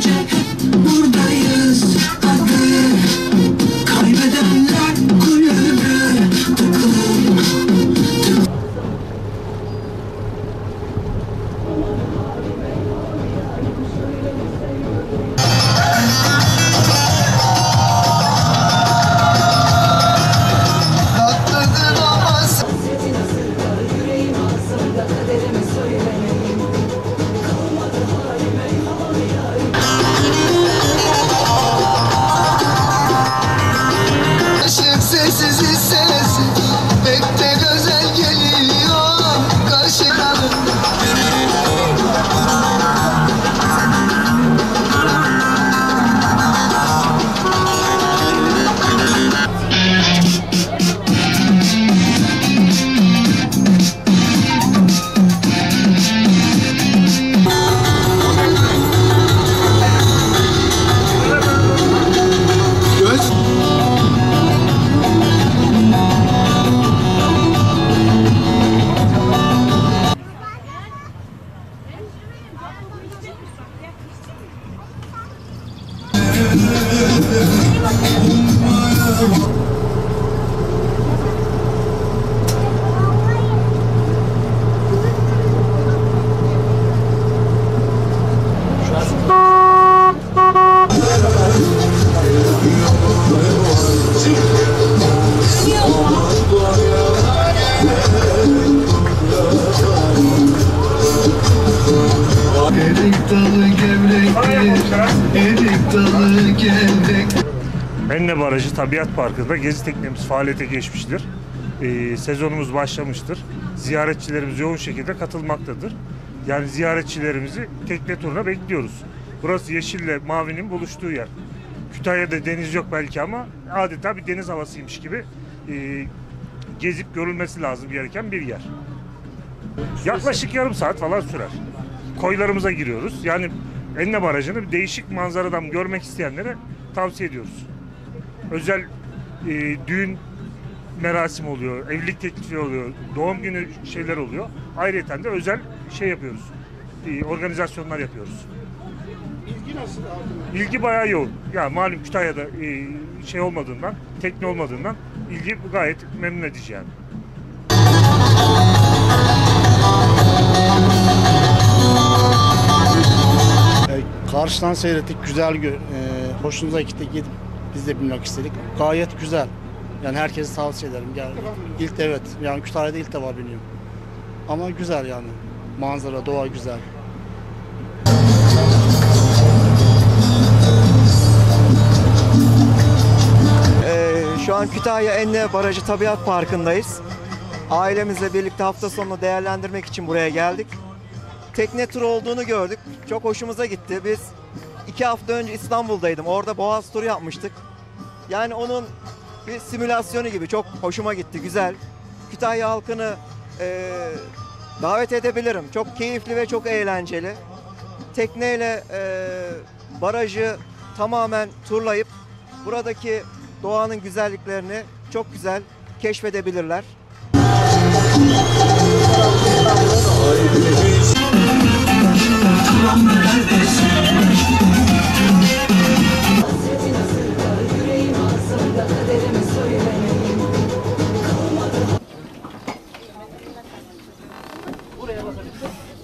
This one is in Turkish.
gece hep buradayız. Hadi kaybedenler kulübü tıklım. Sessiz sessiz pek de güzel geliyor karşıdan. Erik dalı gevrektir, erik dalı gevrek. Enne Barajı Tabiat Parkı'nda gezi teknemiz faaliyete geçmiştir. Sezonumuz başlamıştır. Ziyaretçilerimiz yoğun şekilde katılmaktadır. Yani ziyaretçilerimizi tekne turuna bekliyoruz. Burası yeşille mavinin buluştuğu yer. Kütahya'da deniz yok belki ama adeta bir deniz havasıymış gibi gezip görülmesi lazım gereken bir yer. Yaklaşık yarım saat falan sürer. Koylarımıza giriyoruz. Yani Enne Barajı'nı bir değişik manzaradan görmek isteyenlere tavsiye ediyoruz. Özel düğün merasimi oluyor, evlilik teklifi oluyor, doğum günü şeyler oluyor. Ayrıca de özel şey yapıyoruz, organizasyonlar yapıyoruz. İlgi nasıl abi? İlgi bayağı yoğun. Ya malum Kütahya'da şey olmadığından, tekne olmadığından ilgi gayet memnun edici yani. Karşıdan seyrettik, güzel, hoşumuza gitti, gidip biz de bilmek istedik. Gayet güzel. Yani herkese tavsiye ederim. Yani evet, yani Kütahya'da ilk defa biniyorum. Ama güzel yani. Manzara, doğa güzel. Şu an Kütahya Enne Barajı Tabiat Parkı'ndayız. Ailemizle birlikte hafta sonunu değerlendirmek için buraya geldik. Tekne turu olduğunu gördük. Çok hoşumuza gitti. Biz 2 hafta önce İstanbul'daydım. Orada Boğaz turu yapmıştık. Yani onun bir simülasyonu gibi. Çok hoşuma gitti. Güzel. Kütahya halkını davet edebilirim. Çok keyifli ve çok eğlenceli. Tekneyle barajı tamamen turlayıp buradaki doğanın güzelliklerini çok güzel keşfedebilirler. Buraya basabilirsin.